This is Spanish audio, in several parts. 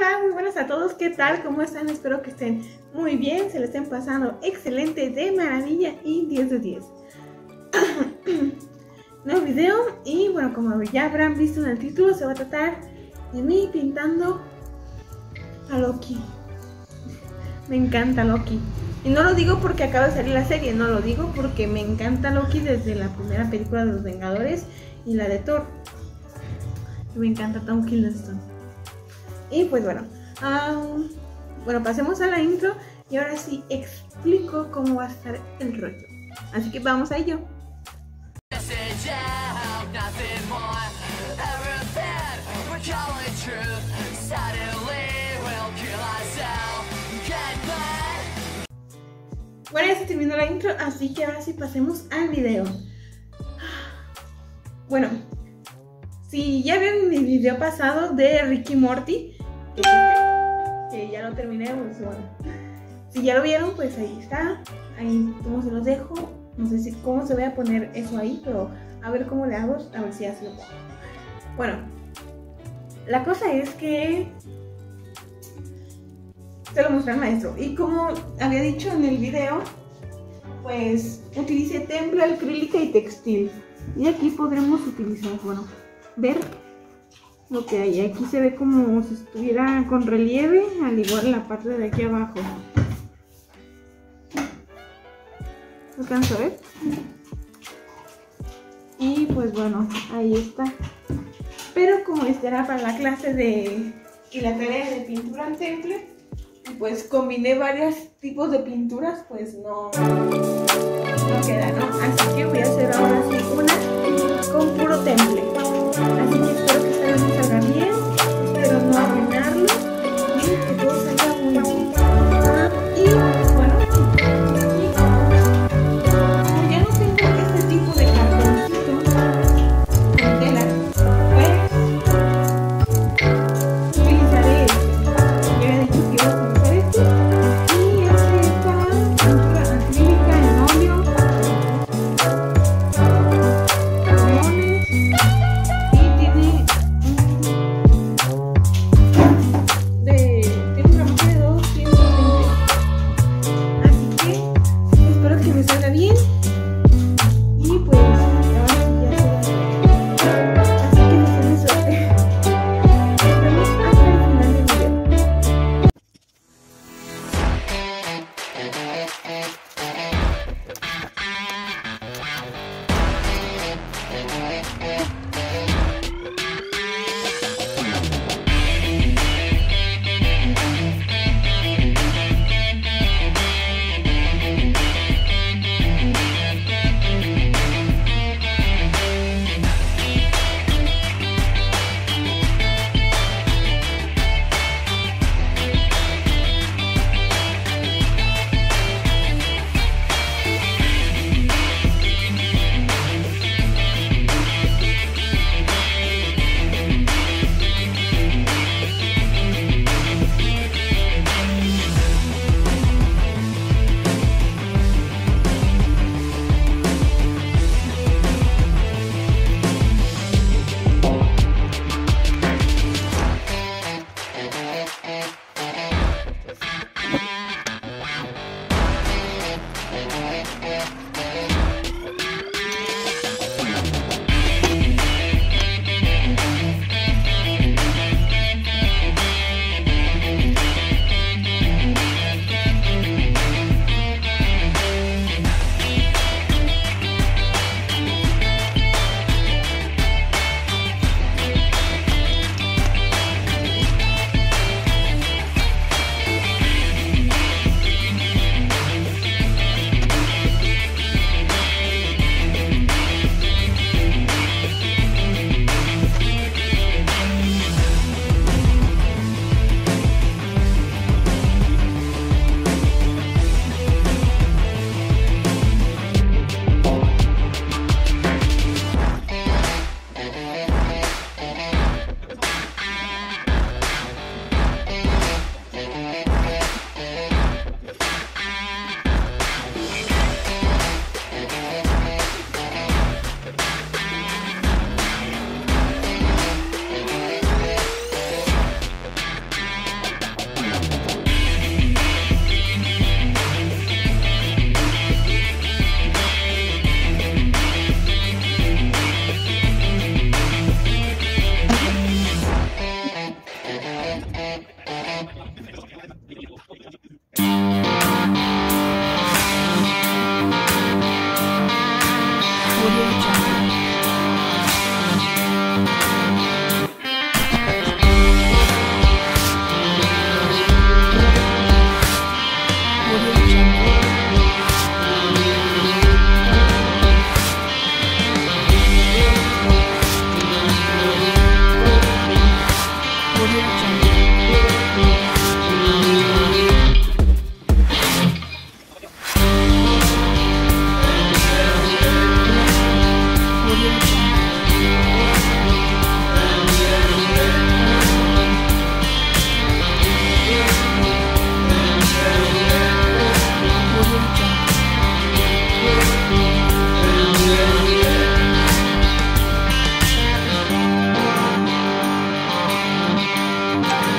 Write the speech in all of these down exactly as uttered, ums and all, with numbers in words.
Hola, muy buenas a todos, ¿qué tal? ¿Cómo están? Espero que estén muy bien, se le estén pasando excelente, de maravilla y diez de diez. Nuevo video y bueno, como ya habrán visto en el título, se va a tratar de mí pintando a Loki. Me encanta Loki. Y no lo digo porque acaba de salir la serie, no lo digo porque me encanta Loki desde la primera película de los Vengadores y la de Thor. Me encanta Tom Hiddleston. Y pues bueno, um, bueno, pasemos a la intro y ahora sí explico cómo va a estar el rollo. Así que vamos a ello. Bueno, ya se terminó la intro, así que ahora sí pasemos al video. Bueno, si ya vieron mi video pasado de Rick y Morty, que, que ya lo terminé, pues bueno. Si ya lo vieron, pues ahí está. Ahí como se los dejo. No sé si cómo se va a poner eso ahí, pero a ver cómo le hago, a ver si así lo pongo. Bueno, la cosa es que se lo mostré al maestro. Y como había dicho en el video, pues utilicé temple, acrílica y textil. Y aquí podremos utilizar, bueno, ver lo que hay. Aquí se ve como si estuviera con relieve, al igual la parte de aquí abajo. ¿Alcanzo a ver? Y pues bueno, ahí está. Pero como esta era para la clase de y la tarea de pintura en temple, pues combiné varios tipos de pinturas, pues no, no queda, ¿no? Así que voy a hacer ahora sí una con puro temple. Así que espero que esta vez me salga bien, espero no arruinarlo y que todo salga muy bien. Ah, y bueno, aquí, como ya no tengo este tipo de cartoncito con tela, pues utilizaré este. Ya había dicho que iba a utilizar este. Y es esta pintura acrílica en óleo, carbones. Y tiene un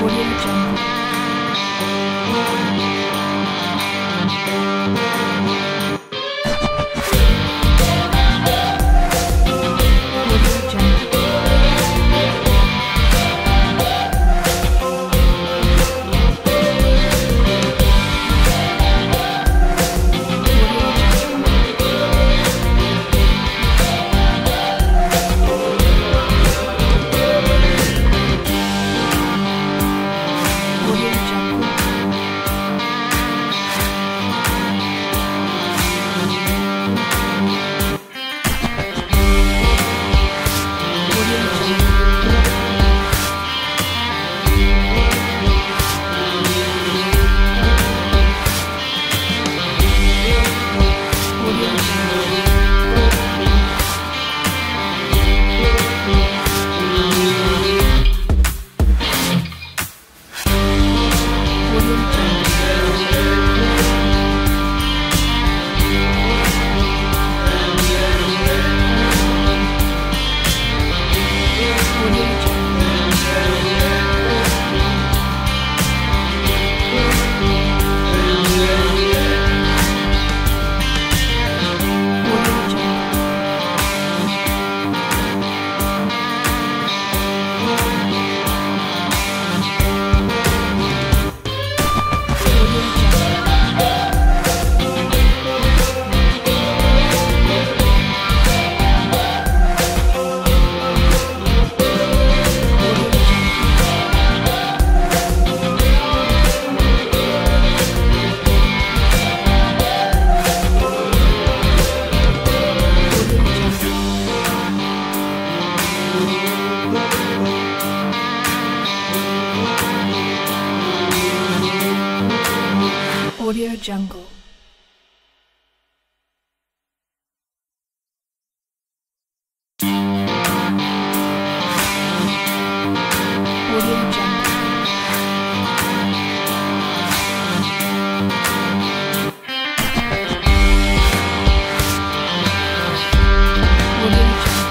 Audio Jungle. Audio Jungle. Audio Jungle.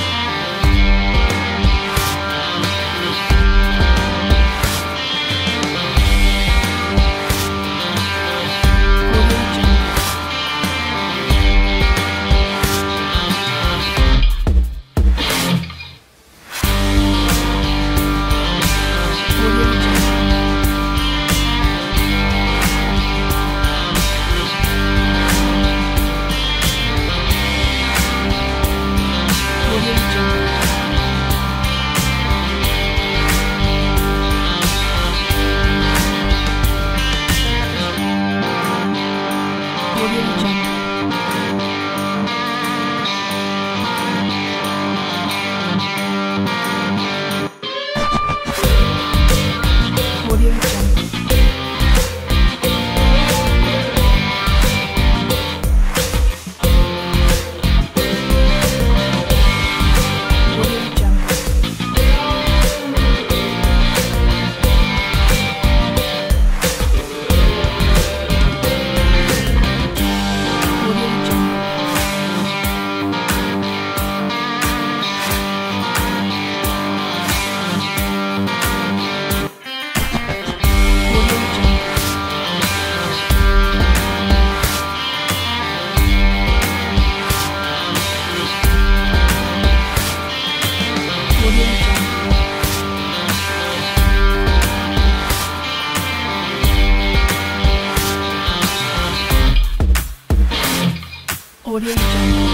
Audio Jungle.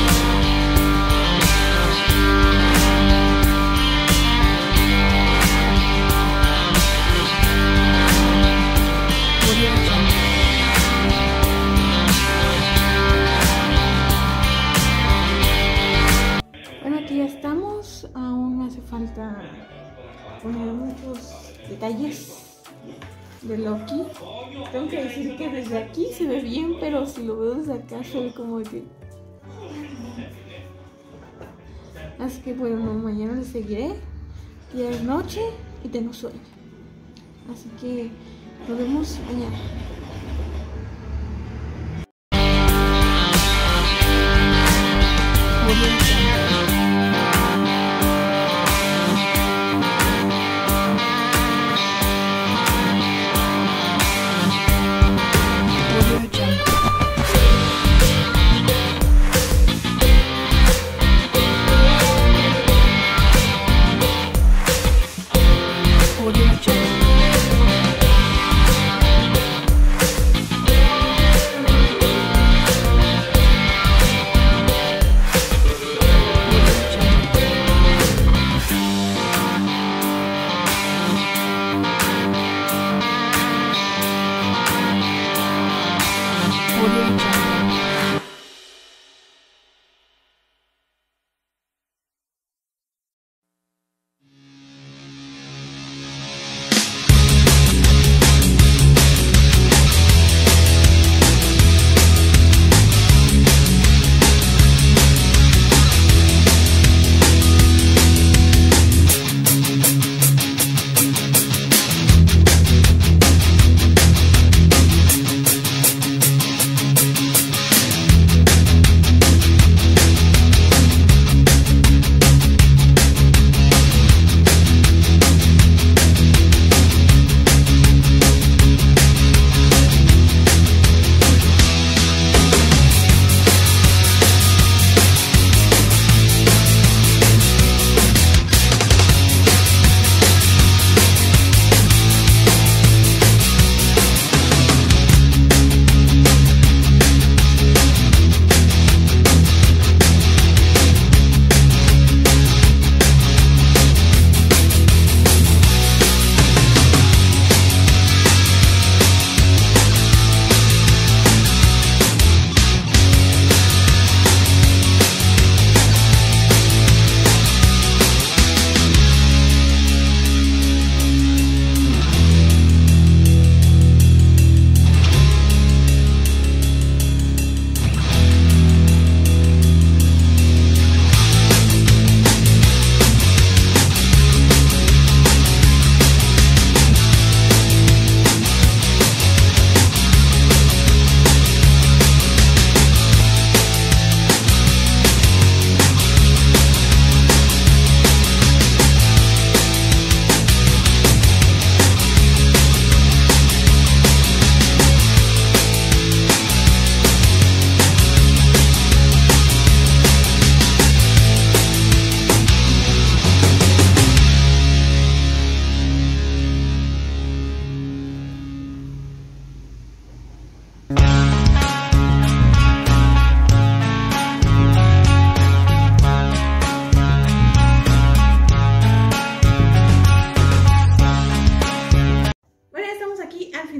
Audio Jungle. Bueno, aquí ya estamos. Aún me hace falta poner muchos detalles de Loki. Tengo que decir que desde aquí se ve bien, pero si lo veo desde acá se ve como que... Así que bueno, no, mañana les seguiré. Ya es noche y tengo sueño. Así que nos vemos mañana.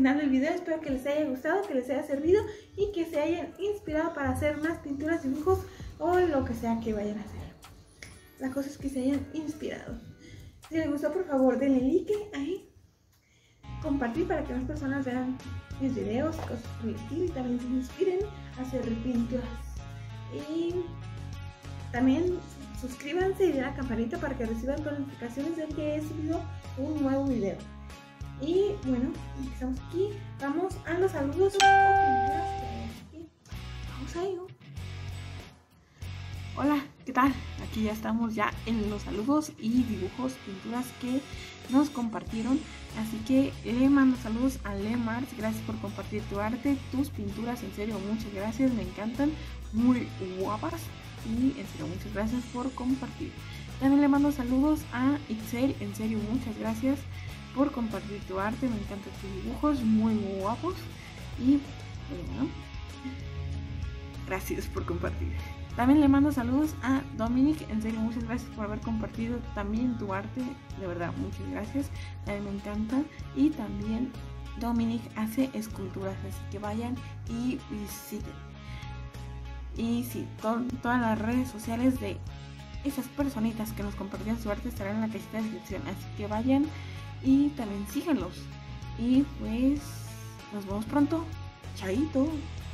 final del video. Espero que les haya gustado, que les haya servido y que se hayan inspirado para hacer más pinturas, dibujos o lo que sea que vayan a hacer. La cosa es que se hayan inspirado. Si les gustó, por favor denle like ahí, compartir para que más personas vean mis videos, cosas por el estilo, y también se inspiren a hacer pinturas. Y también suscríbanse y den la campanita para que reciban notificaciones de que he subido un nuevo video. Y bueno, empezamos aquí. Vamos a los saludos o pinturas que hay aquí. Vamos a ello. Hola, ¿qué tal? Aquí ya estamos ya en los saludos y dibujos, pinturas que nos compartieron. Así que le mando saludos a Lemars. Gracias por compartir tu arte, tus pinturas. En serio, muchas gracias. Me encantan. Muy guapas. Y en serio, muchas gracias por compartir. También le mando saludos a Ixel. En serio, muchas gracias por compartir tu arte. Me encantan tus dibujos. Muy guapos. Y bueno, gracias por compartir. También le mando saludos a Dominic. En serio, muchas gracias por haber compartido también tu arte. De verdad, muchas gracias. A mí me encanta. Y también Dominic hace esculturas. Así que vayan y visiten. Y sí, to todas las redes sociales de esas personitas que nos compartieron su arte estarán en la cajita de descripción. Así que vayan y también síganlos. Y pues nos vemos pronto. Chaito.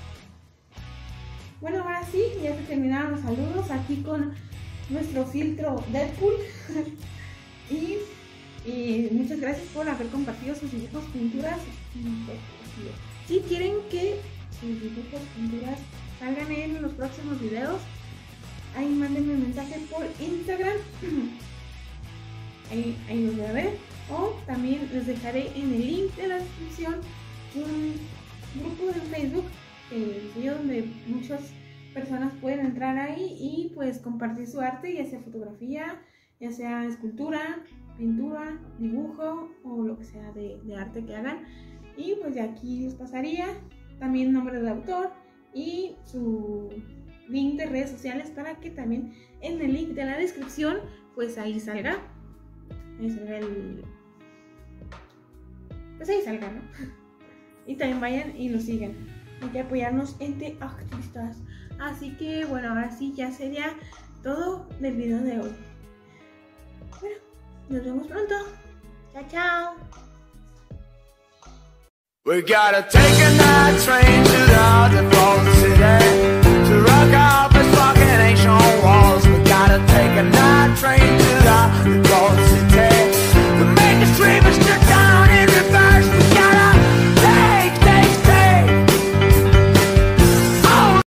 Bueno, ahora sí, ya se terminaron los saludos aquí con nuestro filtro Deadpool. y, y muchas gracias por haber compartido sus dibujos, pinturas. Si quieren que sus dibujos, pinturas salgan en los próximos videos, ahí mándenme un mensaje por Instagram. ahí, ahí los voy a ver. O también les dejaré en el link de la descripción un grupo de Facebook, el video donde muchas personas pueden entrar ahí y pues compartir su arte, ya sea fotografía, ya sea escultura, pintura, dibujo o lo que sea de, de arte que hagan. Y pues de aquí les pasaría también nombre del autor y su link de redes sociales para que también en el link de la descripción pues ahí salga, ahí salga el... pues ahí salga, ¿no? Y también vayan y lo sigan. Hay que apoyarnos entre artistas. Así que bueno, ahora sí ya sería todo del video de hoy. Bueno, nos vemos pronto. Chao, chao. We gotta take a night train to the